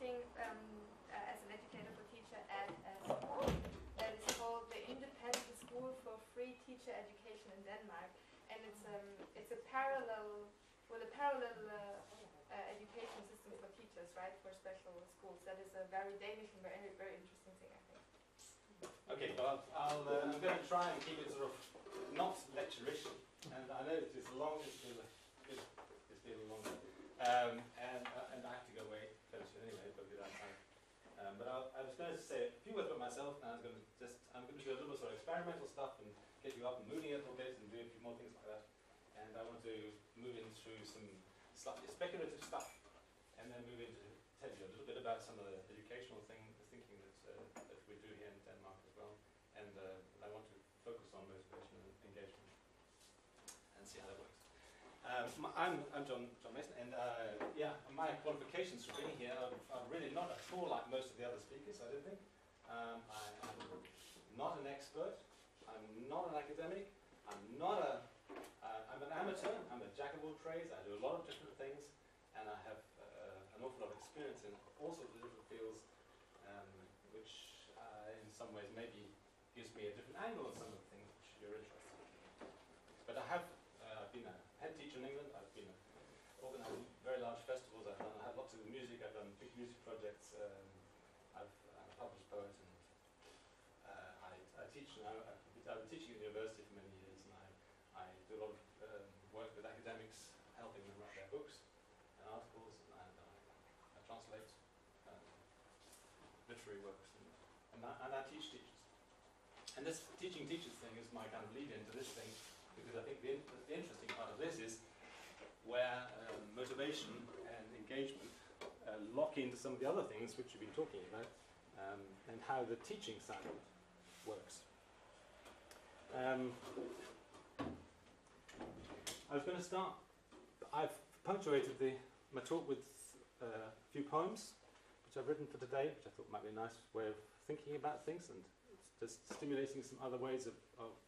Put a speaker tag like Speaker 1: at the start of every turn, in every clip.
Speaker 1: teaching as an educator for teacher at a school that is called the Independent School for Free Teacher Education in Denmark, and it's a parallel education system for teachers, right, for special schools. That is a very Danish and very interesting thing, I think.
Speaker 2: Okay, well, I'm going to try and keep it sort of not lecture-ish, and I know it's long, it's been a long one, and I have to go away very soon anyway, but without time. But I was going to say a few words about myself, and I'm going to do a little sort of experimental stuff and get you up and moving a little bit and do a few more things like that. And I want to move in through some slightly speculative stuff, and then move into tell you a little bit about some of the educational thinking that we do here in Denmark as well. And I want to focus on motivation and engagement and see how that works. I'm John Mason, and yeah, my qualifications for being here are really not at all like most of the other speakers, I don't think. I'm not an expert, I'm not an academic, I'm an amateur, I'm a jack of all trades, I do a lot of different things, and I have an awful lot of experience in all sorts of different fields, which in some ways maybe gives me a different angle on some of the things which you're interested in. But I've been a head teacher in England, I've been organising very large festivals, I had lots of music, I've done big music projects, I'm a published poet, and I teach now. I've been teaching at the university for many years, and I do a lot of work with academics, helping them write their books and articles, and I translate literary works, and I teach teachers. And this teaching teachers thing is my kind of lead into this thing, because I think the interesting part of this is where motivation and engagement lock into some of the other things which you've been talking about, and how the teaching side of it works. I was going to start. I've punctuated my talk with a few poems which I've written for today, which I thought might be a nice way of thinking about things and just stimulating some other ways of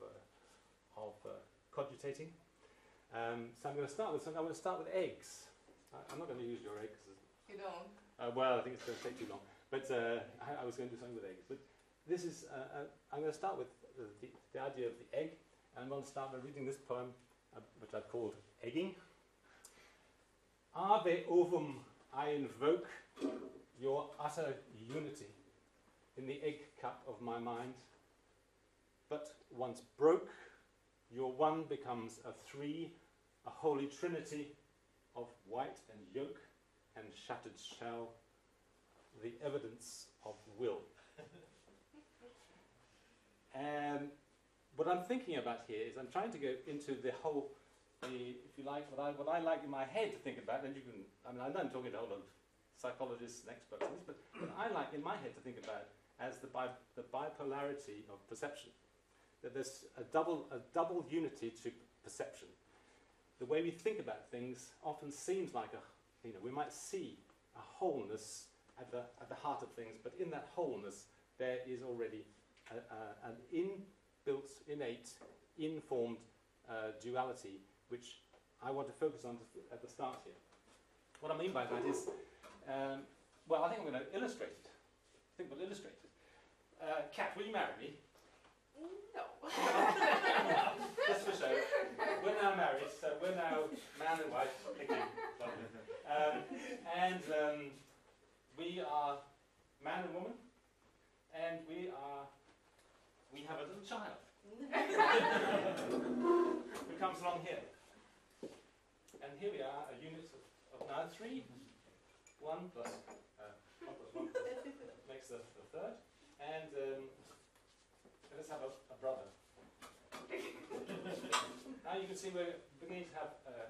Speaker 2: cogitating. So I'm going to start with something. I'm going to start with eggs. I'm not going to use your eggs.
Speaker 1: You don't?
Speaker 2: Well, I think it's going to take too long. But I was going to do something with eggs. But this is. I'm going to start with the idea of the egg, and I'm going to start by reading this poem, which I've called Egging. Ave ovum, I invoke your utter unity in the egg cup of my mind. But once broke, your one becomes a three, a holy trinity of white and yolk and shattered shell, the evidence of will. And what I'm thinking about here is I'm trying to go into the whole, if you like, what I like in my head to think about, and you can, I mean, I'm talking to a whole lot of psychologists and experts on this, but what I like in my head to think about as the bipolarity of perception. That there's a double unity to perception. The way we think about things often seems like we might see a wholeness at the heart of things, but in that wholeness there is already an inbuilt, innate, informed duality, which I want to focus on at the start here. What I mean by that is, well, I think I'm going to illustrate it. I think we'll illustrate it. Kat, will you marry me?
Speaker 1: No.
Speaker 2: Just for show. We're now married, so we're now man and wife. Thank you. And we are man and woman, and we have a little child who comes along here. And here we are, a unit of now 3. 1 plus 1 makes the third. And let's have a brother. Now you can see we're beginning to have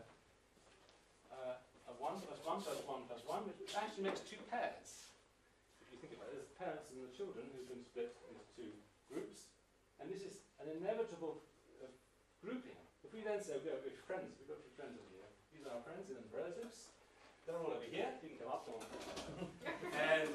Speaker 2: a 1 plus 1 plus 1 plus 1, which actually makes 2 pairs. If you think about it, there's the parents and the children who've been split into 2 groups. And this is an inevitable grouping. If we then say we're friends, we've got 2 friends over here. These are our friends and relatives. They're all over here. You can come up to them. And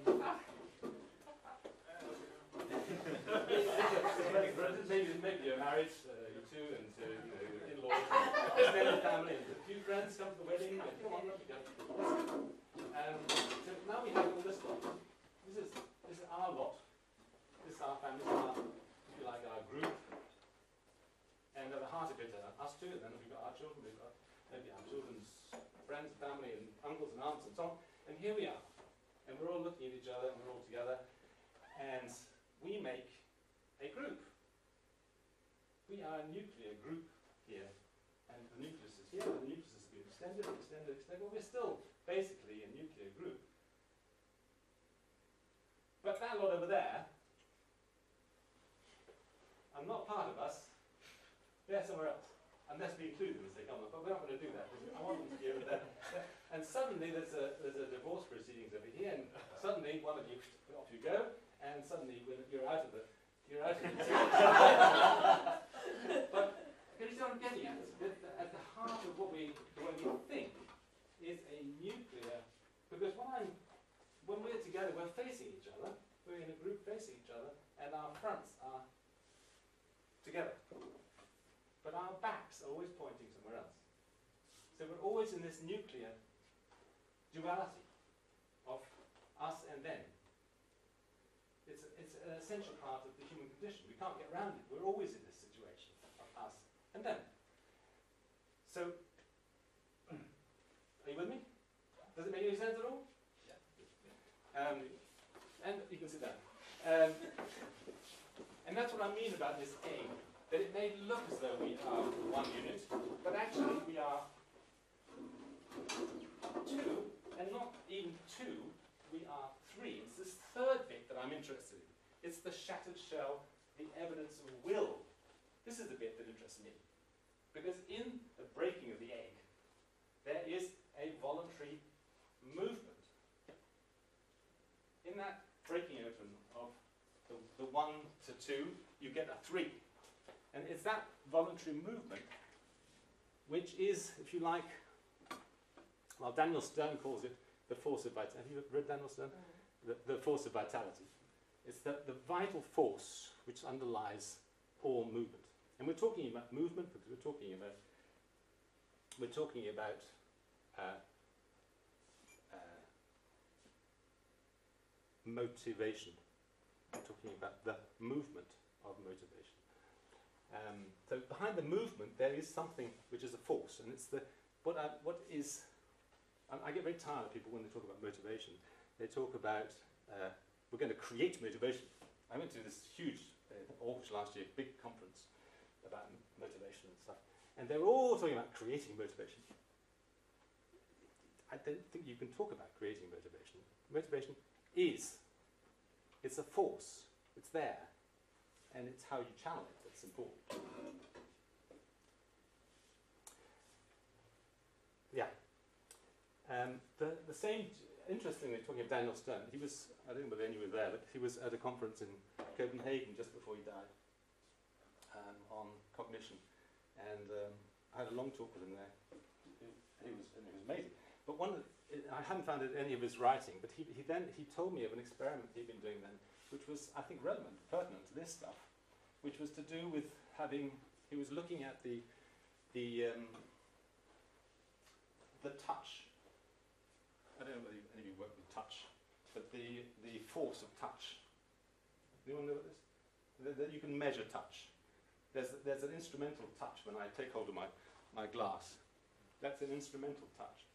Speaker 2: maybe you're married, you two, and in-laws, extended family, and a few friends come to the wedding. And come on, let me go. So now we have all this lot. This is our lot. This is our family. This is our, if you like, our group. And at the heart of it are us two, and then we've got our children, we've got maybe our children's friends, family, and uncles and aunts and so on. And here we are. And we're all looking at each other, and we're all together. And we make a group. We are a nuclear group here. And the nucleus is here, the nucleus has been extended, extended, extended. Well, we're still basically a nuclear group. But that lot over there are not part of us. They're somewhere else. Unless we include them as they come up. But we're not going to do that. I want them to be over there. And suddenly there's a divorce proceedings over here, and suddenly one of you, off you go, and suddenly you're out of the But can you see what I'm getting at? At the heart of the way we think is a nuclear, because when we're together, we're facing each other, we're in a group facing each other, and our fronts are together. But our backs are always pointing somewhere else. So we're always in this nuclear duality of us and them. It's an essential part of the human condition. We can't get around it. We're always in this situation of us and them. So, are you with me? Does it make any sense at all? Yeah. And you can sit down. And that's what I mean about this aim. That it may look as though we are one unit, but actually we are two, and not even two, we are three. It's this third bit that I'm interested in. It's the shattered shell, the evidence of will. This is the bit that interests me. Because in the breaking of the egg, there is a voluntary movement. In that breaking open of the 1 to 2, you get a 3. And it's that voluntary movement which is, if you like, well, Daniel Stern calls it the force of vitality. Have you read Daniel Stern? The force of vitality. It's the vital force which underlies all movement. And we're talking about movement because we're talking about motivation. We're talking about the movement of motivation. So behind the movement there is something which is a force, and it's what is. I get very tired of people when they talk about motivation. They talk about we're going to create motivation. I went to this huge August last year big conference about motivation and stuff, and they were all talking about creating motivation. I don't think you can talk about creating motivation. Motivation it's a force. It's there, and it's how you channel it that's important. Yeah. The same, interestingly, talking of Daniel Stern, he was, I don't know whether any were there, but he was at a conference in Copenhagen just before he died on cognition, and I had a long talk with him there. It was amazing. But I haven't found any of his writing, but he told me of an experiment he'd been doing then, which was, I think, relevant, pertinent to this stuff, which was to do with he was looking at the touch. I don't know whether any of you work with touch, but the force of touch. Anyone know what this? That you can measure touch. There's an instrumental touch when I take hold of my glass. That's an instrumental touch,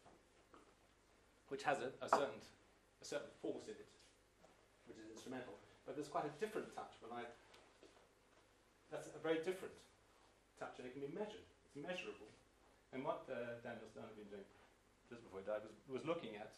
Speaker 2: which has a certain force in it, which is instrumental. But there's quite a different touch that's a very different touch, and it can be measured. It's measurable. And what Daniel Stern had been doing just before he died was looking at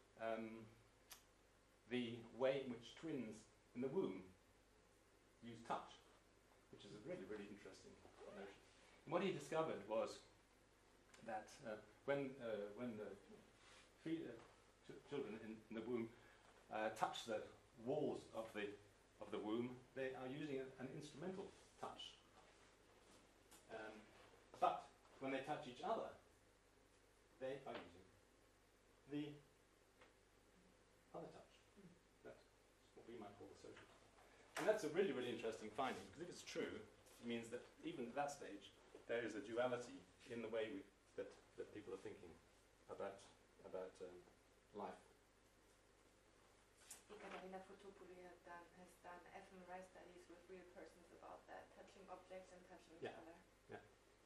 Speaker 2: the way in which twins in the womb use touch, which is a really, really interesting notion. And what he discovered was that when the children in the womb touch the walls of the womb, they are using an instrumental touch. But when they touch each other, they are using the other touch. That's what we might call the social touch. And that's a really, really interesting finding, because if it's true, it means that even at that stage, there is a duality in the way that people are thinking about life.
Speaker 1: Ekaterina Fotopoulou has done fMRI studies with real persons about that, touching objects and touching each other.
Speaker 2: Yeah.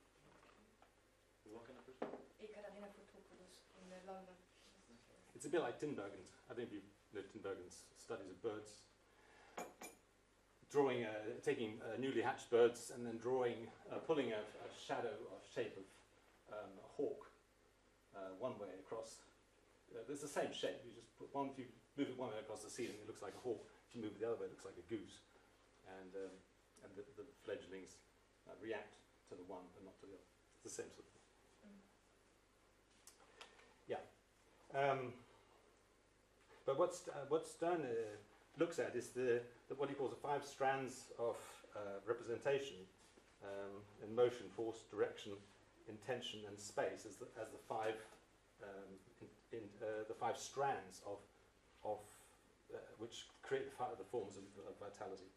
Speaker 3: What kind of person?
Speaker 1: Ekaterina Fotopoulou in London.
Speaker 2: It's a bit like Tinbergen's. I don't know if you know Tinbergen's studies of birds. Drawing, taking newly hatched birds and then drawing, pulling a shadow or shape of a hawk one way across. It's the same shape. You just put one. If you move it one way across the ceiling, it looks like a hawk. If you move it the other way, it looks like a goose. And the fledglings react to the one but not to the other. It's the same sort of thing. Yeah. But what Stern looks at is what he calls the 5 strands of representation in motion, force, direction, intention, and space as the 5 the 5 strands of which create the forms of vitality.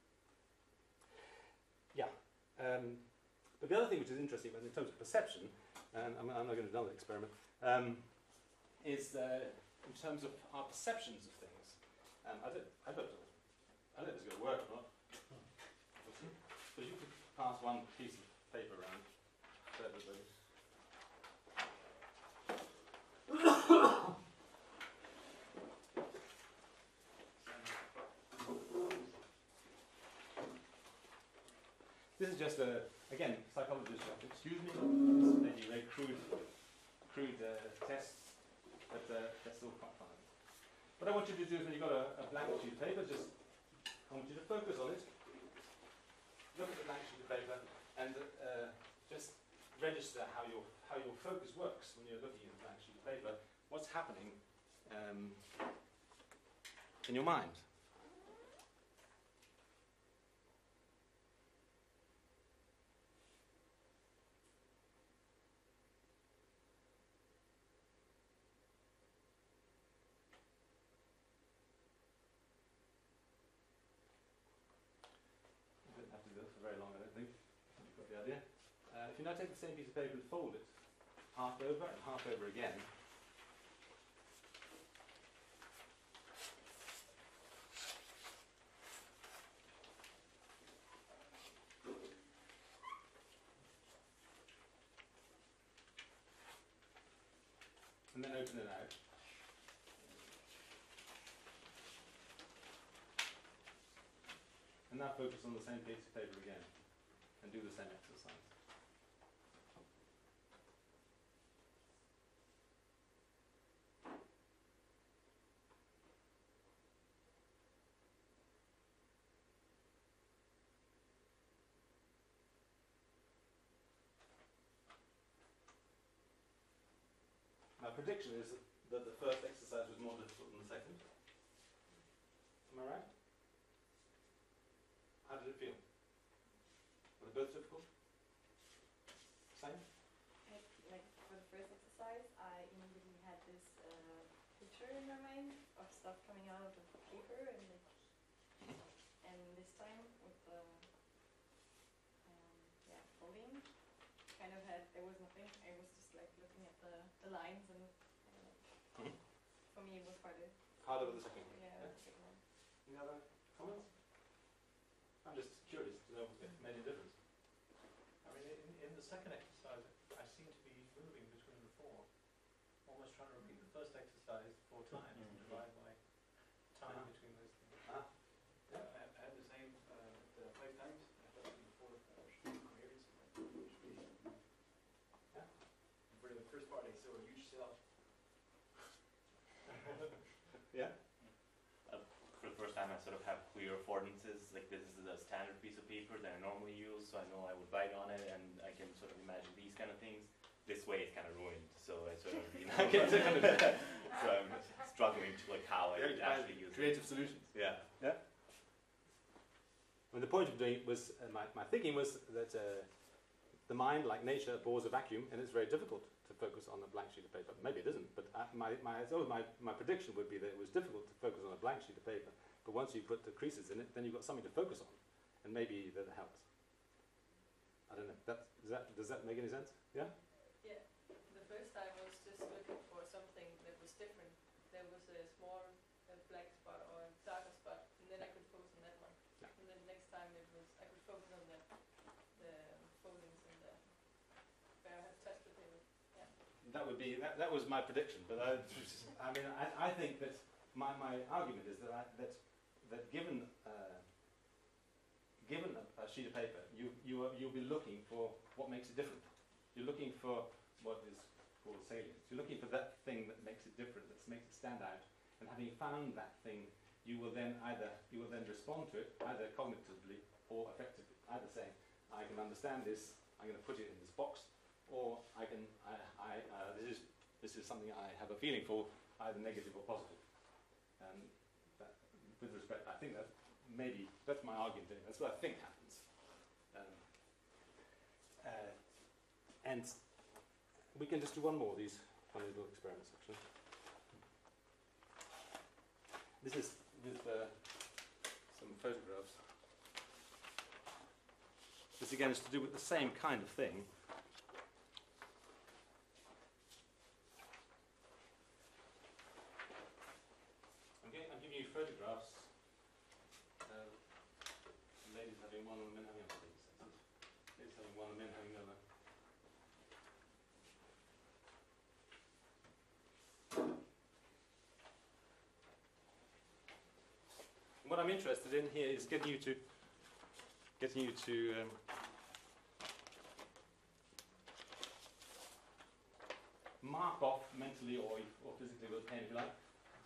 Speaker 2: Yeah. But the other thing which is interesting, in terms of perception, and I'm not going to do another experiment, is in terms of our perceptions of things. I don't know if it's going to work or not. But you could pass one piece of paper around to everybody. This is just again, psychologists. Excuse me. It's maybe very crude tests, but they're still quite fun. What I want you to do is, when you've got a blank sheet of paper, I want you to focus on it. Look at the blank sheet of paper and just register how your focus works when you're looking at the blank sheet of paper. What's happening in your mind? Very long, I don't think. You've got the idea. If you now take the same piece of paper and fold it half over and half over again, and then open it out. And now focus on the same piece of paper again and do the same exercise. My prediction is that the first exercise was more difficult than the second. Am I right? How did it feel? Were they both difficult? Same?
Speaker 1: Like for the first exercise, I immediately had this picture in my mind of stuff coming out of the paper, and this time with the folding, kind of there was nothing. I was just like looking at the lines, and for me it was harder.
Speaker 2: Harder with the second one?
Speaker 1: Yeah, with the second one.
Speaker 2: Any other comments? I'm just curious to know if it made a difference.
Speaker 3: I mean, in the second exercise, I seem to be moving between the 4, almost trying to repeat the first exercise 4 times and divide my time between those things. I had the same 5 times. I thought before I should be coherence. For the first part, I saw a huge cell.
Speaker 2: Yeah?
Speaker 4: For the first time, I sort of have clear affordances, like this is a standard piece of paper that I normally use, so I know I would write on it, and I can sort of imagine these kind of things. This way it's kind of ruined, so I sort of, so I'm struggling to like how I would actually use
Speaker 2: creative solutions.
Speaker 4: it. Yeah.
Speaker 2: Well, the point of doing it was, my thinking was that the mind, like nature, bores a vacuum, and it's very difficult to focus on a blank sheet of paper. Maybe it isn't, but my prediction would be that it was difficult to focus on a blank sheet of paper. But once you put the creases in it, then you've got something to focus on, and maybe that helps. I don't know. Does that make any sense? Yeah.
Speaker 5: Yeah. The first time I was just looking for something that was different. There was
Speaker 2: that would be that was my prediction. But I mean, I think that my argument is that given a sheet of paper, you'll be looking for what makes it different. You're looking for what is called salience. You're looking for that thing that makes it different, that makes it stand out. And having found that thing, you will then respond to it either cognitively or affectively. Either saying, I can understand this, I'm going to put it in this box, or this is something I have a feeling for, either negative or positive. With respect, I think that's my argument. That's what I think happens. And we can just do one more of these funny little experiments, actually. This is with some photographs. This again is to do with the same kind of thing. Okay, I'm giving you photographs. Ladies having one and men having another. Ladies having one and men having another. What I'm interested in here is getting you to mark off mentally or physically with a pen, if you like,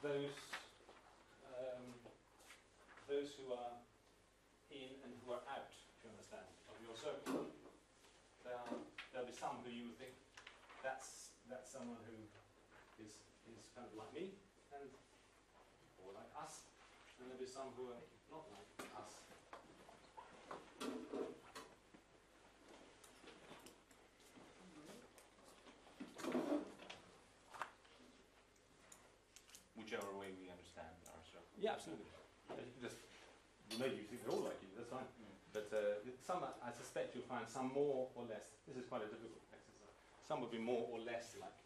Speaker 2: those who are in and who are out, if you understand, of your circle. There'll be some who you would think that's someone who is kind of like me and or like us, and there'll be some who are not like us.
Speaker 4: Whichever way we understand our circle.
Speaker 2: Yeah, absolutely. Maybe you think they're all like you, that's fine. But some, I suspect you'll find some more or less. This is quite a difficult exercise. Some would be more or less like.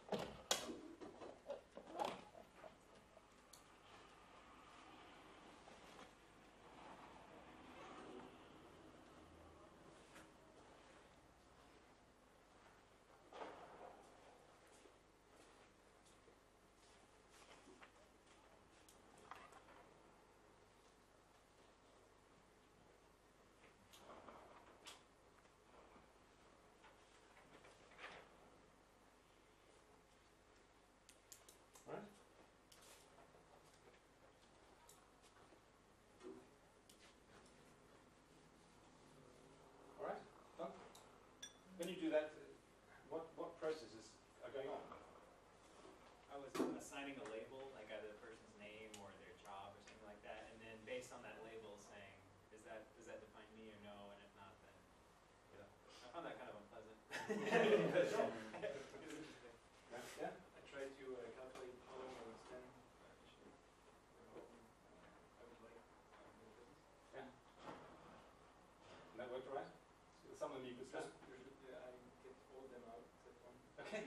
Speaker 2: When you do that, what processes are going on?
Speaker 5: I was assigning a label, like either the person's name or their job or something like that, and then based on that label saying, does that define me or no, and if not, then I found that kind of unpleasant. It was interesting.
Speaker 2: Yeah.
Speaker 3: I tried to calculate how long I would spend I would like in the business.
Speaker 2: Yeah. And that worked all right? So some of them you could spend.
Speaker 3: I get all of them out except one.
Speaker 2: Okay.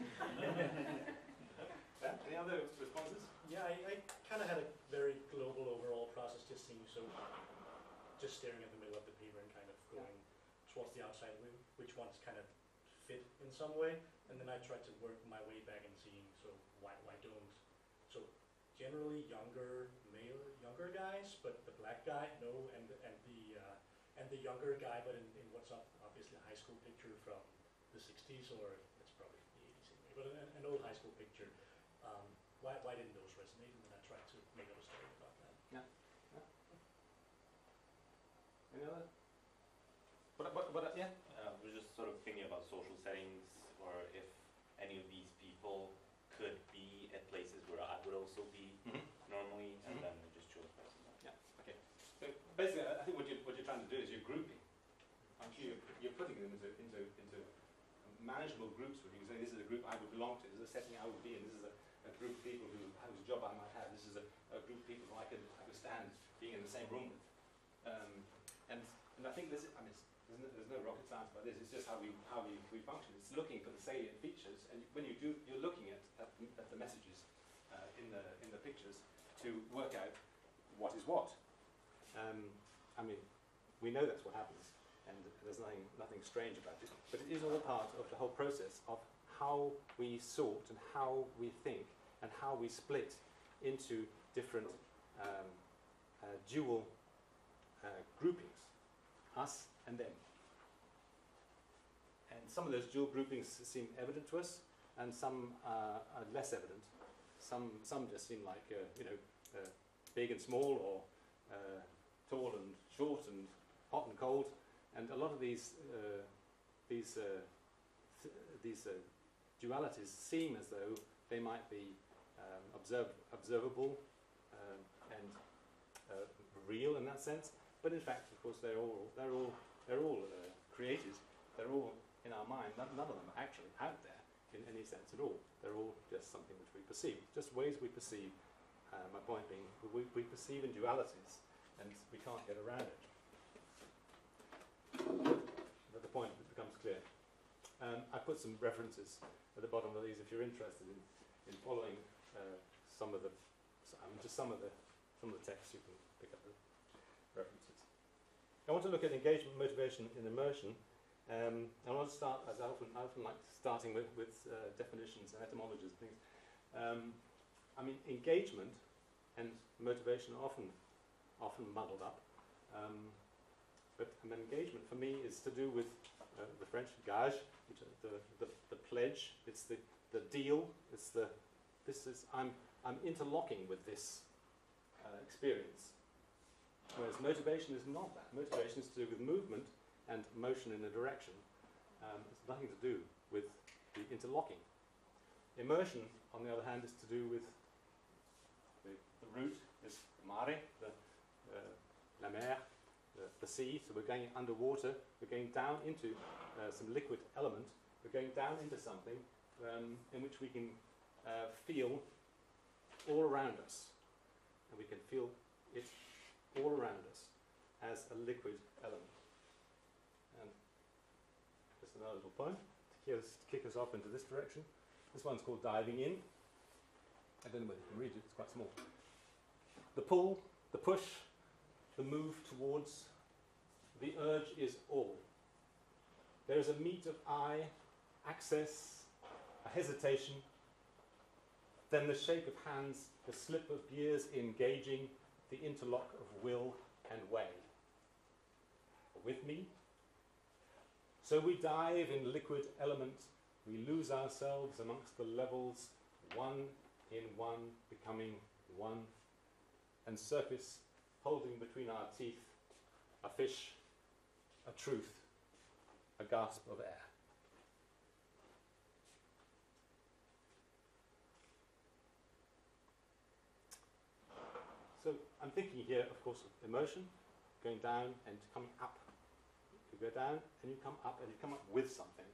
Speaker 2: Yeah. Any other responses?
Speaker 6: Yeah, I kind of had a very global overall process, just seeing, so just staring at the middle of the paper and kind of going towards the outside, which ones kind of fit in some way, and then I tried to work my way back and seeing, so why don't, so generally younger guys, but the black guy, no, and the younger guy, but in what's obviously a high school picture from the 60s, or it's probably the 80s anyway, but an old high school picture. Why didn't those resonate? And then I tried to make up a story about that.
Speaker 2: Yeah. Any other? But yeah.
Speaker 4: We're just sort of thinking about social settings, or if any of these people could be at places where I would also be normally, and then we just chose places.
Speaker 2: Yeah. Okay. So basically, I think what you're trying to do is you're grouping. Aren't you? You're putting them into manageable groups where you can say, this is a group I would belong to, this is a setting I would be in, this is a group of people whose job I might have, this is a group of people who I could stand being in the same room with. And I think there's no rocket science about this, it's just how we function. It's looking for the salient features, and when you do, you're looking at the messages in the pictures to work out what is what. I mean, we know that's what happens, and there's nothing strange about it, but it is all part of the whole process of how we sort and how we think and how we split into different dual groupings, us and them. And some of those dual groupings seem evident to us, and some are less evident. Some just seem like big and small, or tall and short, and hot and cold. And a lot of these dualities seem as though they might be observable and real in that sense. But in fact, of course, they're all created. They're all in our mind. None of them are actually out there in any sense at all. They're all just something which we perceive, just ways we perceive. My point being, we perceive in dualities, and we can't get around it. But the point becomes clear. I put some references at the bottom of these if you're interested in following some of the texts. You can pick up the references. I want to look at engagement, motivation, and immersion. I want to start, as I often like starting with definitions and etymologies and things. I mean, engagement and motivation are often muddled up. But engagement for me is to do with the French gage, which is the pledge. It's the deal. It's I'm interlocking with this experience. Whereas motivation is not that. Motivation is to do with movement and motion in a direction. It's nothing to do with the interlocking. Immersion, on the other hand, is to do with the root is mare, la mer, the sea. So we're going underwater. We're going down into some liquid element. We're going down into something in which we can feel all around us, and we can feel it all around us as a liquid element. And just another little poem to kick us off into this direction. This one's called Diving In. I don't know whether you can read it, it's quite small. The pull, the push, the move towards, the urge is all. There is a meet of eye, access, a hesitation, then the shake of hands, the slip of gears engaging, the interlock of will and way. With me? So we dive in liquid element, we lose ourselves amongst the levels, one in one, becoming one, and surface holding between our teeth a fish, a truth, a gasp of air. So I'm thinking here, of course, of emotion, going down and coming up. You go down and you come up, and you come up with something.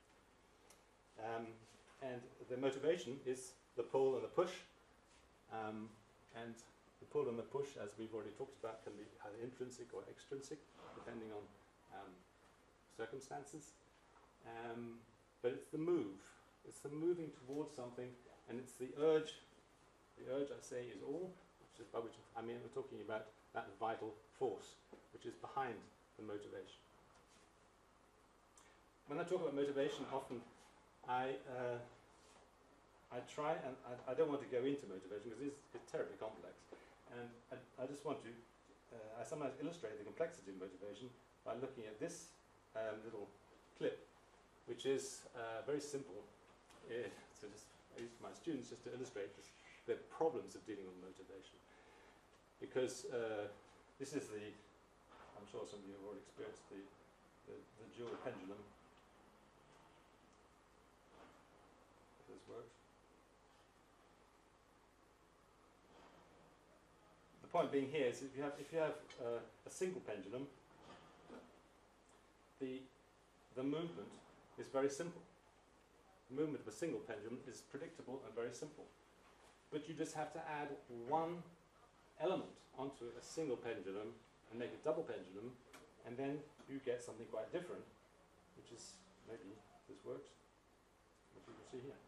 Speaker 2: And the motivation is the pull and the push. And the pull and the push, as we've already talked about, can be either intrinsic or extrinsic, depending on circumstances. But it's the move. It's the moving towards something, and it's the urge. The urge, I say, is all, by which I mean we're talking about that vital force, which is behind the motivation. When I talk about motivation, often I try, and I don't want to go into motivation because it's terribly complex, and I just want to, I sometimes illustrate the complexity of motivation by looking at this little clip, which is very simple. So just, I use my students just to illustrate the problems of dealing with motivation. Because this is I'm sure some of you have already experienced the dual pendulum. If this works. The point being here is if you have a single pendulum, the movement is very simple. The movement of a single pendulum is predictable and very simple. But you just have to add one element onto a single pendulum and make a double pendulum, and then you get something quite different, which is, maybe this works, which you can see here.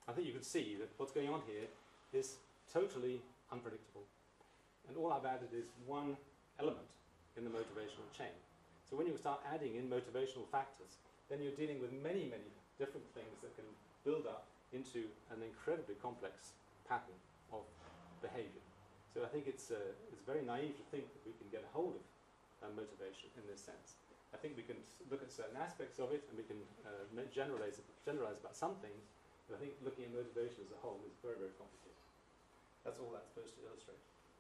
Speaker 2: I think you can see that what's going on here is totally unpredictable. And all I've added is one element in the motivational chain. So when you start adding in motivational factors, then you're dealing with many, many different things that can build up into an incredibly complex pattern of behavior. So I think it's very naive to think that we can get a hold of motivation in this sense. I think we can look at certain aspects of it and we can generalize about some things, but I think looking at motivation as a whole is very, very complicated. That's all that's supposed to illustrate.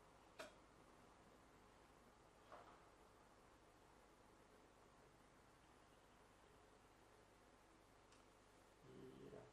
Speaker 2: Yeah.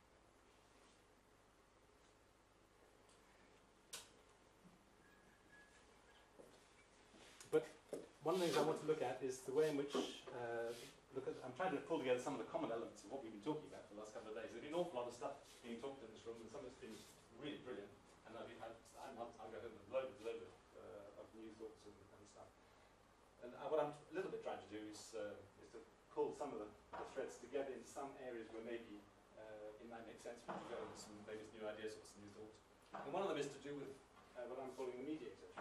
Speaker 2: But one of the things I want to look at is the way in which I'm trying to pull together some of the common elements of what we've been talking about for the last couple of days. There's been an awful lot of stuff being talked in this room, and some of it's been really brilliant. And I'll go home with loads of new thoughts and stuff. And what I'm a little bit trying to do is to pull some of the threads together in some areas where maybe it might make sense for you to go with some maybe new ideas or some new thoughts. And one of them is to do with what I'm calling the mediator.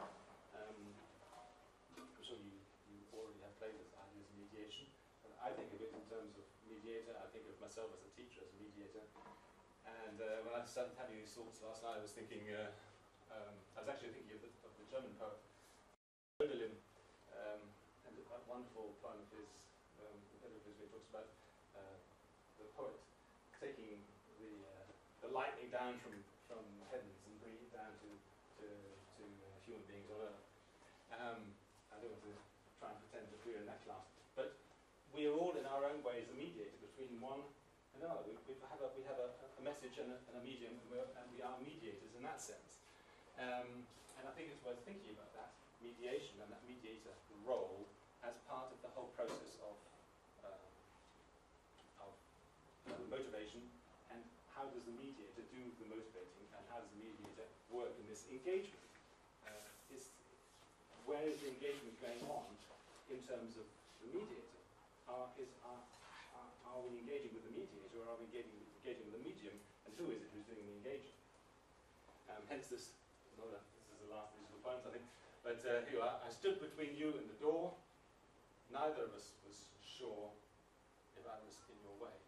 Speaker 2: I'm sure you already have played with ideas of mediation. But I think of it in terms of mediator. I think of myself as a teacher, as a mediator. And when I started having these thoughts last night, I was thinking, I was actually thinking of the German poet Hölderlin, and a wonderful poem of his, where he talks about the poet taking the lightning down from heavens and bringing it down to human beings on earth. I don't want to try and pretend that we're in that class, but we are all in our own ways a mediator between one and another. We have a message and a medium, and we are mediators in that sense. And I think it's worth thinking about that mediation and that mediator role as part of the whole process of motivation, and how does the mediator do the motivating, and how does the mediator work in this engagement? Where is the engagement going on in terms of the mediator? Are we engaging with the mediator, or are we engaging with the medium, and who is it who's doing the engaging? Hence this is the last of these little poems, I think. But here you are. I stood between you and the door. Neither of us was sure if I was in your way.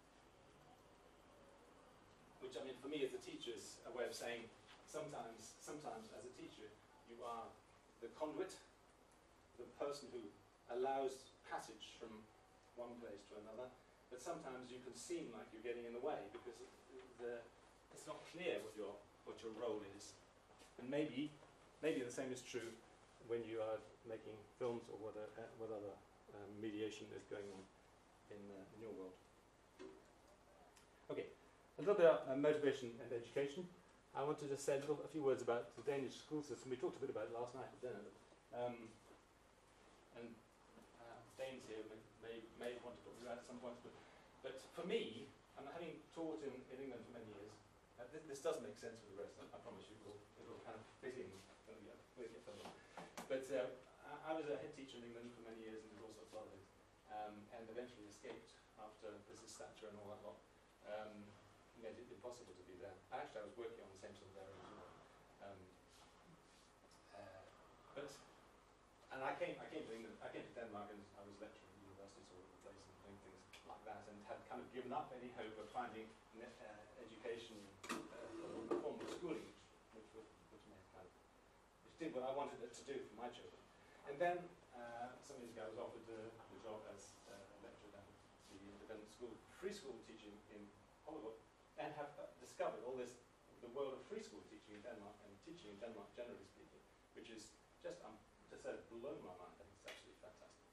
Speaker 2: Which, I mean, for me as a teacher is a way of saying sometimes as a teacher, you are the conduit, the person who allows passage from one place to another, but sometimes you can seem like you're getting in the way because it's not clear what your role is. And maybe the same is true when you are making films, or what other mediation is going on in your world. Okay, a little bit about motivation and education. I want to just say a few words about the Danish school system. We talked a bit about it last night at dinner. And Danes here may want to talk about it at some point. But for me, and having taught in England for many years, this doesn't make sense for the rest. I promise you, it will kind of fit in when we get further. But I was a head teacher in England for many years and did all sorts of it, and eventually escaped after Mrs. Thatcher and all that lot. Made it impossible to be there. Actually, I was working on the same sort of area as well. And I came to England. I came to Denmark, and I was lecturing at universities all over the place and doing things like that, and had kind of given up any hope of finding education, formal schooling, which did what I wanted it to do for my children. And then some years ago, I was offered the job as a lecturer at the independent school, free school teaching in Hollywood, and have discovered all this, the world of free school teaching in Denmark, and teaching in Denmark generally speaking, which is just blown my mind. I think it's absolutely fantastic.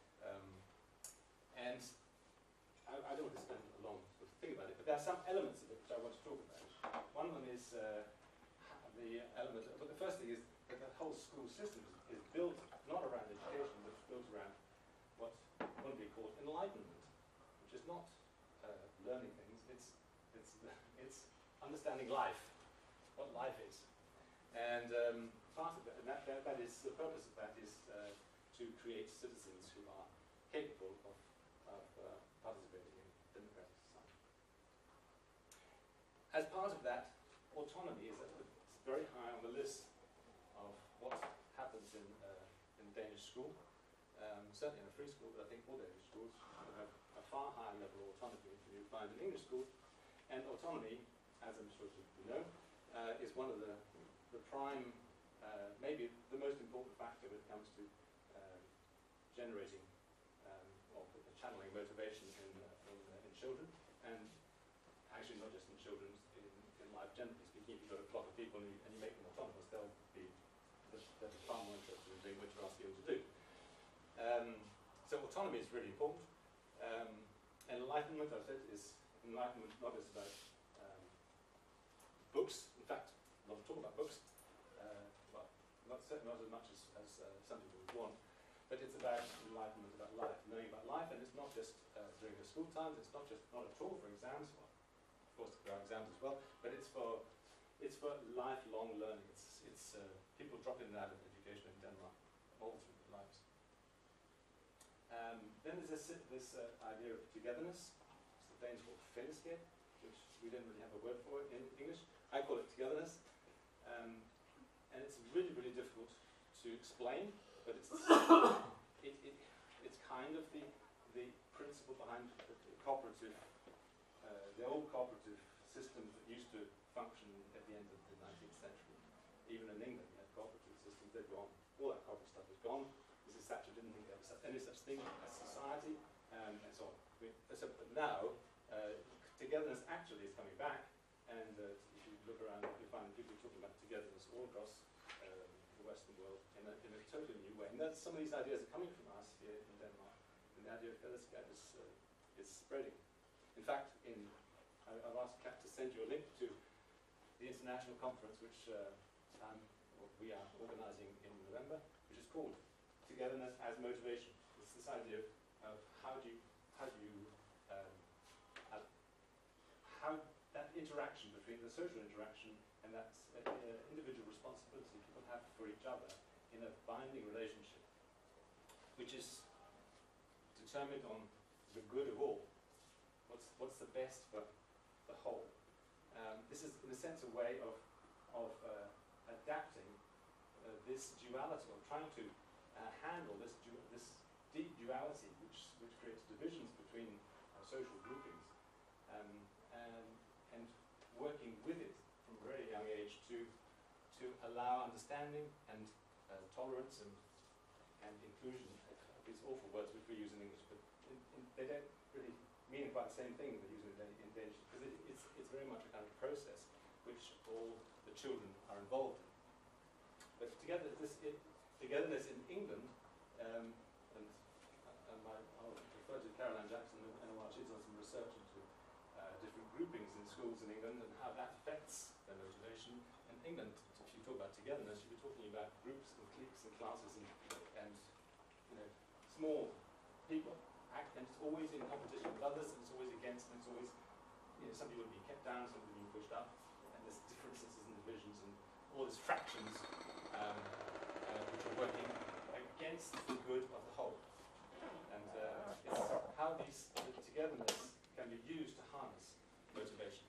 Speaker 2: And I don't want to spend a long sort of thing about it, but there are some elements of it which I want to talk about. One of them is the element, but the first thing is that the whole school system is built not around education, but it's built around what would be called enlightenment, which is not learning things, it's understanding life, what life is. And part of it, and that is, the purpose of that is to create citizens who are capable of participating in democratic society. as part of that, autonomy is very high on the list of what happens in Danish school. Certainly in a free school, but I think all Danish schools have a far higher level of autonomy than you find in English schools. And autonomy, as I'm sure you know, is one of the prime, maybe the most important factor when it comes to generating or channeling motivation in children, and actually not just in children, in life generally speaking. If you've got a flock of people and you make them autonomous, they'll be far more interested in doing what you're asking them to do. So autonomy is really important. Enlightenment, I've said, is enlightenment not just about books. In fact, a lot of talk about books. Well, not as much as some people would want, but it's about enlightenment about life, knowing about life, and it's not just during the school times. It's not at all for exams. Well, of course, there are exams as well, but it's for lifelong learning. It's people drop in and out of education in Denmark all through their lives. Then there's this idea of togetherness. It's the Danes call fællesskab, which we don't really have a word for it in English. I call it togetherness. And it's really, really difficult to explain, but it's kind of the principle behind the cooperative, the old cooperative systems that used to function at the end of the 19th century. Even in England, you had cooperative systems. They've gone. All that cooperative stuff is gone. Mrs. Thatcher didn't think there was any such thing as society, and so on. But now, togetherness actually is coming back, and if you look around, you find people talking about togetherness all across the Western world in a totally new way. And that's, some of these ideas are coming from us here in Denmark, and the idea of fællesskab is spreading. In fact, I've asked Kat to send you a link to the international conference which we are organising in November, which is called Togetherness as Motivation. It's this idea of how that interaction between the social interaction and that individual responsibility people have for each other in a binding relationship, which is determined on the good of all. What's the best for the whole? This is, in a sense, a way of adapting this duality, or trying to handle this deep duality, which creates divisions between social groupings, and working with it from a very young age to allow understanding and tolerance and inclusion. These awful words which we use in English, but they don't really mean quite the same thing that we use in Danish, because it's very much a kind of process which all the children are involved in. But togetherness in England, and I'll refer to Caroline Jackson in a while. She's done some research into different groupings in schools in England and how that affects their motivation. In England, if you talk about togetherness, you'll be talking about groups and cliques and classes and small people, and it's always in competition with others, and it's always against, and it's always, some people are being kept down, some people are being pushed up, and there's differences and divisions and all these fractions which are working against the good of the whole. And it's how the togetherness can be used to harness motivation.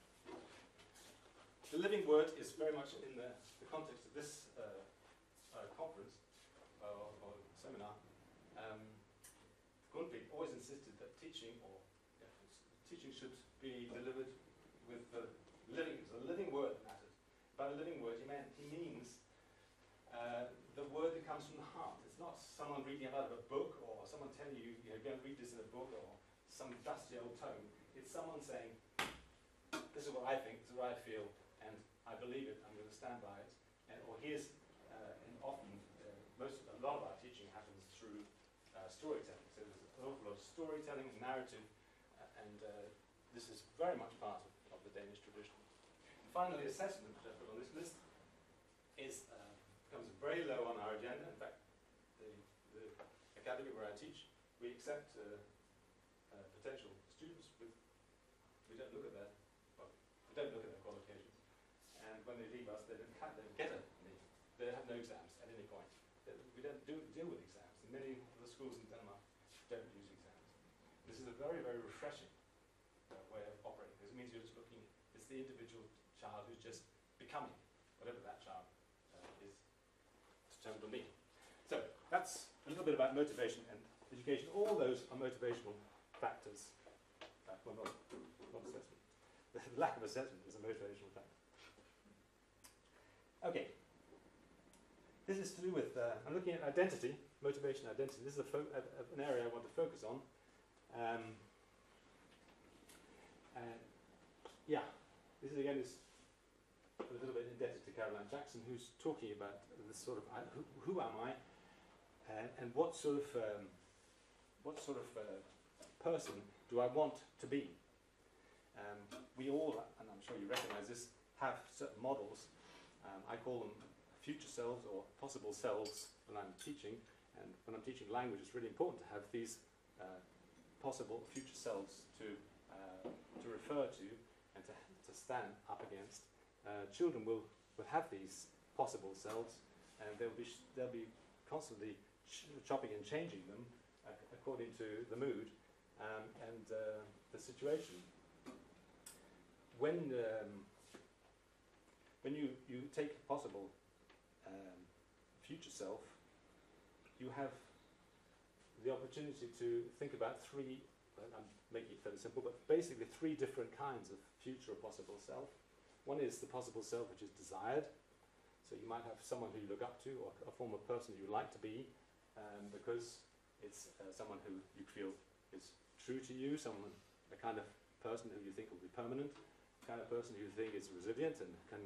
Speaker 2: The living word is very much in the context of this conference or seminar. Grundtvig always insisted that teaching should be delivered with the living word mattered. By the living word, he means the word that comes from the heart. It's not someone reading it out of a book, or someone telling you, go and read this in a book, or some dusty old tome. It's someone saying, this is what I think, this is what I feel, and I believe it, I'm going to stand by it. Or here's, and often, a lot of our teaching happens through storytelling. So there's an awful lot of storytelling, narrative, and this is very much part of the Danish tradition. And finally, assessment, which I put on this list, becomes very low on our agenda. In fact, the academy where I teach, we accept potential students we don't look at their qualifications, and when they leave us, they don't get any. They have no exams at any point. We don't deal with exams. And many of the schools in Denmark don't use exams. This is a very, very refreshing way of operating, because it means you're just looking. It's it's the individual child who's just becoming whatever that child is determined to be. So that's a little bit about motivation and education. All those are motivational factors. Well, not assessment. The lack of assessment is a motivational factor. Okay. This is to do with, I'm looking at identity, motivation identity. This is an area I want to focus on. Yeah, this is again is a little bit indebted to Caroline Jackson, who's talking about this sort of who am I, and what sort of person do I want to be? We all, and I'm sure you recognise this, have certain models. I call them future selves or possible selves when I'm teaching, and when I'm teaching language, it's really important to have these possible future selves to refer to and to stand up against. Children will have these possible selves, and they'll be constantly chopping and changing them according to the mood and the situation. When you take a possible future self, you have the opportunity to think about three, I'm making it fairly simple, but basically three different kinds of future or possible self. One is the possible self which is desired. So you might have someone who you look up to, or a form of person you like to be, because it's someone who you feel is true to you, the kind of person who you think will be permanent, the kind of person who you think is resilient and can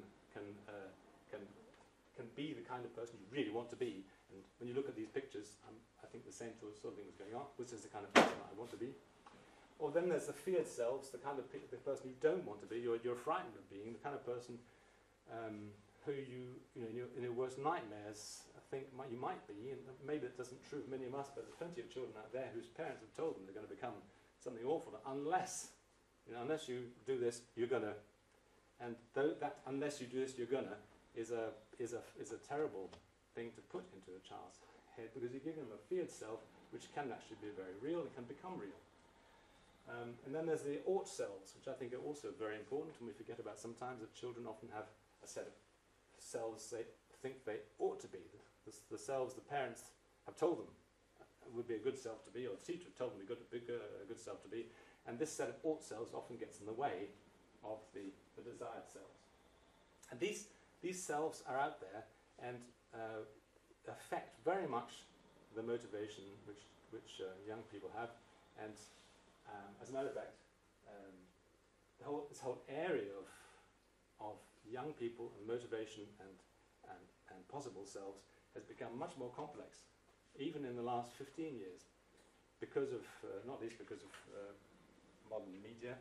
Speaker 2: be the kind of person you really want to be. And when you look at these pictures, I think the same sort of thing is going on. This is the kind of person I want to be. Or then there's the feared selves, the kind of the person you don't want to be, or you're frightened of being, the kind of person who you know, in your worst nightmares think you might be, and maybe that doesn't true of many of us, but there's plenty of children out there whose parents have told them they're going to become something awful unless you do this, you're gonna. And that unless you do this, you're gonna is a terrible thing to put into a child's head, because you give them a feared self which can actually be very real. It can become real. And then there's the ought selves, which I think are also very important, and we forget about sometimes that children often have a set of selves they think they ought to be. The selves the parents have told them would be a good self to be, or the teacher told them a good self to be, and this set of ought selves often gets in the way of the desired selves. And these selves are out there and affect very much the motivation which young people have. And as a matter of fact, this whole area of young people and motivation and possible selves has become much more complex, even in the last 15 years, because of, not least because of modern media.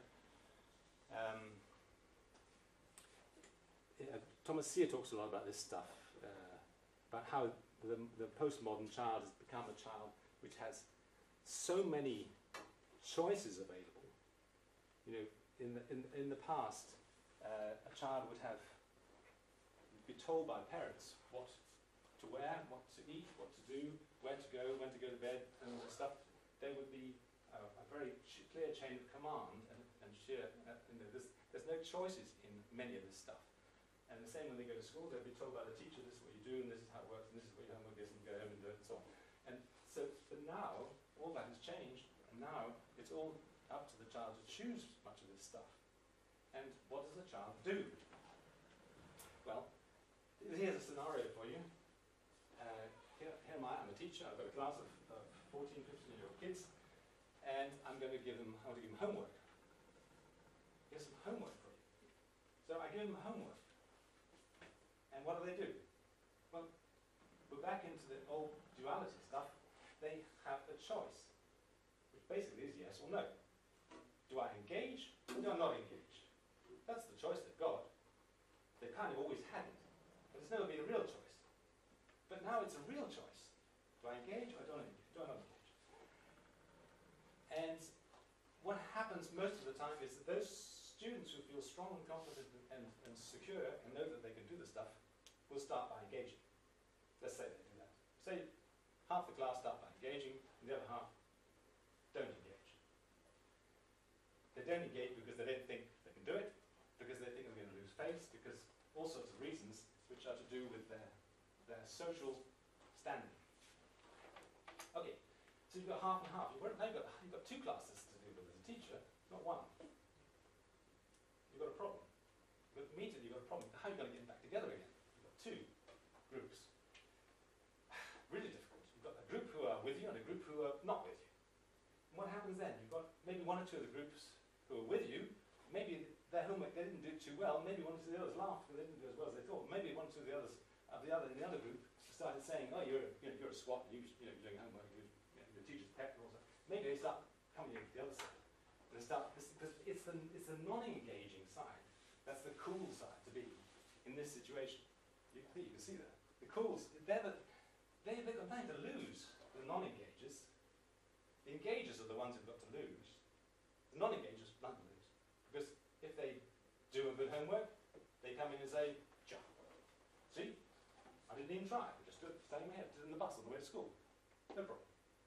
Speaker 2: Thomas Sear talks a lot about this stuff, about how the postmodern child has become a child which has so many choices available. You know, in the past, a child would be told by parents what to wear, what to eat, what to do, where to go, when to go to bed, and all this stuff. There would be a very clear chain of command and sheer. There's no choices in many of this stuff. And the same when they go to school, they'll be told by the teacher, this is what you do, and this is how it works, and this is what your homework is, and go home and do it, and so on. And so, but now, all that has changed, and now it's all up to the child to choose much of this stuff. And what does the child do? Well, here's a scenario for you. Here am I, I'm a teacher, I've got a class of 14, 15-year-old kids, and I want to give them homework. Here's some homework for you. So I give them homework. And what do? Well, we're back into the old duality stuff. They have a choice, which basically is yes or no. Do I engage or do I not engage? That's the choice they've got. They kind of always had it, but it's never been a real choice. But now it's a real choice. Do I engage or do I not engage? And what happens most of the time is that those students who feel strong and confident and secure and know that they can do the stuff will start by engaging. Let's say they do that. Say half the class start by engaging, and the other half don't engage. They don't engage because they don't think they can do it, because they all sorts of reasons which are to do with their social standing. Okay, so you've got half and half. Now you've got two classes to deal with as a teacher, not one. You've got a problem. But immediately you've got a problem. How are you going to get them back together again? You've got two groups. Really difficult. You've got a group who are with you and a group who are not with you. And what happens then? You've got maybe one or two of the groups who are with you. Maybe their homework, they didn't do too well. Maybe one or two of the others laughed because they didn't do as well as they thought. Maybe one or two of the others in the other group started saying, "Oh, you're a swot. You're doing homework. Your teacher's pet and all that." Maybe they start coming in with the other side. And they start because it's the non-engaging side. That's the cool side to be in this situation. You can see that the cools they've got nothing to lose. The non-engagers. The engagers are the ones who've got to lose. The non-engagers have nothing to lose because if they do a good homework, they come in and say, "Jump. See, I didn't even try. I just standing my head, did it in the bus on the way to school. No problem."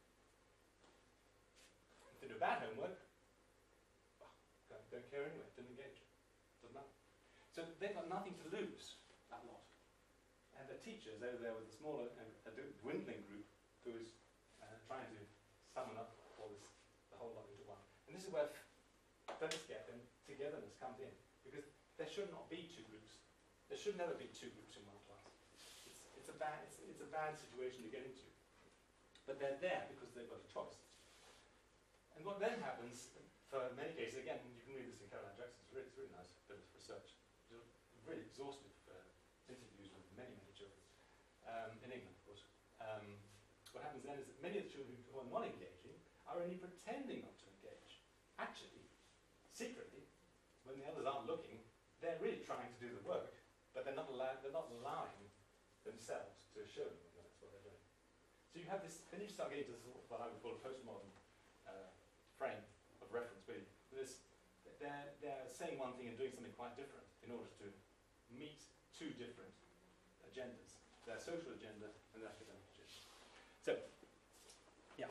Speaker 2: If they do bad homework, well, don't care anyway. Didn't engage. Doesn't matter. So they've got nothing to lose. That lot. And the teachers over there with the smaller, a dwindling group who is trying to summon up all this, the whole lot into one. And this is where don't get and togetherness comes in, because there should not be two groups. There should never be two groups in one class. It's a bad situation to get into. But they're there because they've got a choice. And what then happens, for many cases, again, you can read this in Caroline Jackson's, it's really nice bit of research. Really exhaustive interviews with many children, in England, of course. What happens then is that many of the children who are not engaging are only pretending not to engage. Actually, secretly, when the others aren't looking, they're really trying to do the work, but they're not allowing themselves to show them that that's what they're doing. So you have this, then you start getting to this, what I would call a postmodern frame of reference, where they're saying one thing and doing something quite different in order to meet two different agendas, their social agenda and their academic agenda. So, yeah.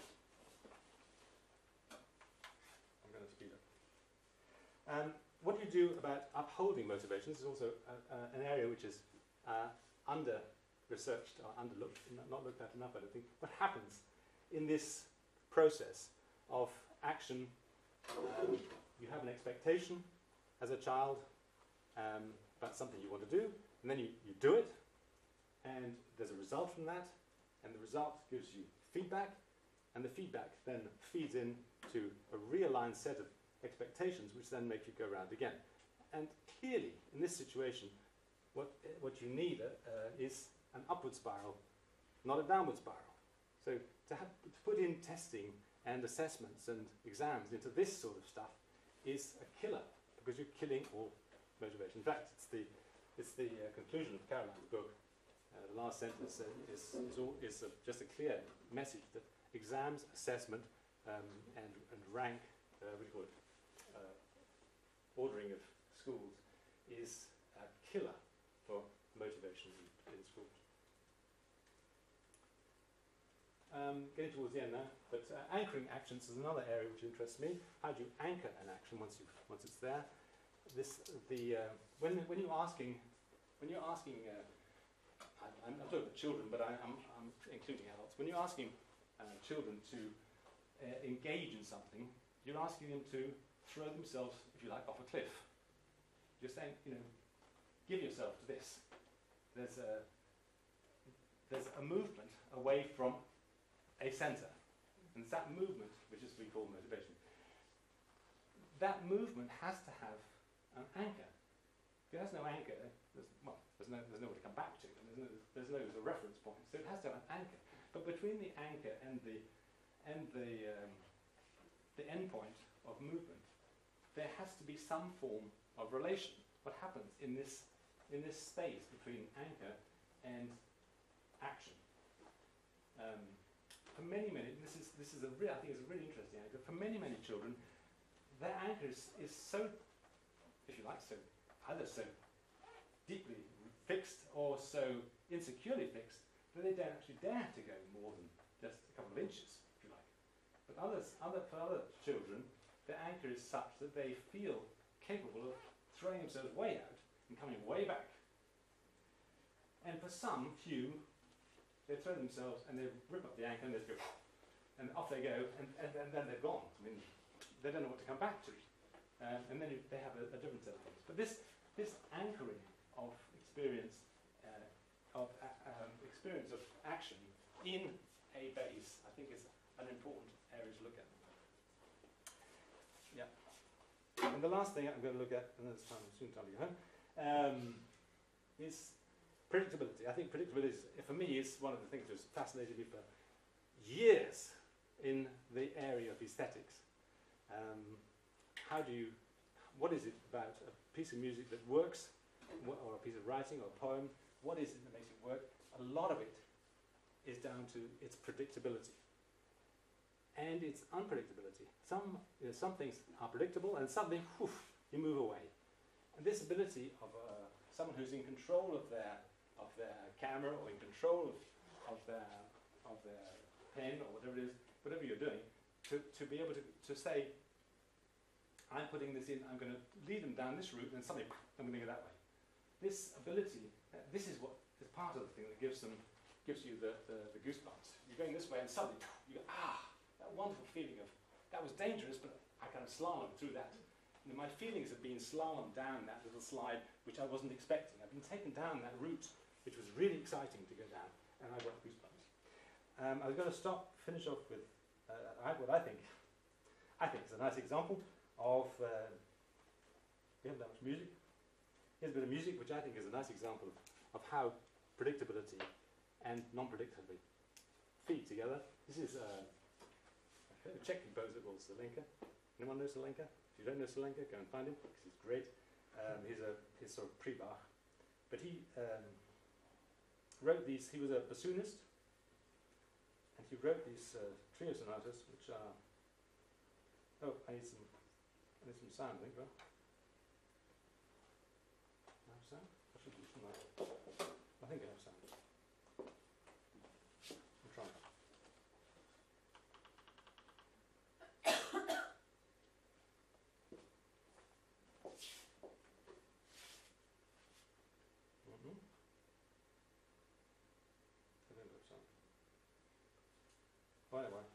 Speaker 2: I'm going to speed up. What do you do about upholding motivations is also an area which is under-researched or underlooked, not looked at enough, I don't think. What happens in this process of action? You have an expectation as a child about something you want to do, and then you do it, and there's a result from that, and the result gives you feedback, and the feedback then feeds into a realigned set of expectations, which then make you go round again. And clearly, in this situation, what you need is an upward spiral, not a downward spiral. So to put in testing and assessments and exams into this sort of stuff is a killer, because you're killing all motivation. In fact, it's the conclusion of Caroline's book. The last sentence is just a clear message that exams, assessment, and rank, what do you call it, ordering of schools is a killer for motivation in schools. Getting towards the end now, but anchoring actions is another area which interests me. How do you anchor an action once it's there? When you're asking, I'm talking about children, but I'm including adults. When you're asking children to engage in something, you're asking them to throw themselves, if you like, off a cliff. You're saying, give yourself to this. There's a movement away from a centre, and it's that movement which is we call motivation. That movement has to have an anchor. If it has no anchor, there's nowhere to come back to, and there's no reference point. So it has to have an anchor. But between the anchor and the end point of movement, there has to be some form of relation. What happens in this space between anchor and action? For many, this is I think it's a really interesting anchor. For many children, their anchor is so, if you like, either so deeply fixed or so insecurely fixed that they don't actually dare to go more than just a couple of inches, if you like. But for other children, their anchor is such that they feel capable of throwing themselves way out and coming way back And for some few, they throw themselves and they rip up the anchor and they go, and off they go, and then they're gone. I mean, they don't know what to come back to. And then they have a different set of things. But this anchoring of experience, experience of action in a base, I think is an important area to look at. Yeah. And the last thing I'm going to look at, and this time I'm soon time to go home, is predictability. I think predictability, for me, is one of the things that's fascinated me for years in the area of aesthetics. What is it about a piece of music that works, or a piece of writing or a poem? What is it that makes it work? A lot of it is down to its predictability and its unpredictability. Some things are predictable, and something, you move away. And this ability of someone who's in control of their camera, or in control of their pen, or whatever it is, whatever you're doing, to be able to say, I'm putting this in, I'm going to lead them down this route, and suddenly I'm going to go that way. This ability, this is what is part of the thing that gives you the goosebumps. You're going this way, and suddenly you go, that wonderful feeling of, that was dangerous, but I kind of slalomed through that. And my feelings have been slalomed down that little slide, which I wasn't expecting. I've been taken down that route, which was really exciting to go down, and I got goosebumps. I was going to finish off with what I think is a nice example of, we haven't that much music. Here's a bit of music, which I think is a nice example of how predictability and non-predictability feed together. This is a Czech composer called Zelenka. Anyone know Zelenka? If you don't know Zelenka, go and find him, because he's great. He's sort of pre-Bach. But he wrote these, he was a bassoonist, and he wrote these trio sonatas, which are, I need some sound, I think, right? I have sound? I should do some I think I have sound. I'm trying. I don't have sound. By the way.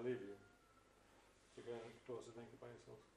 Speaker 7: leave you to go and close the link by yourselves.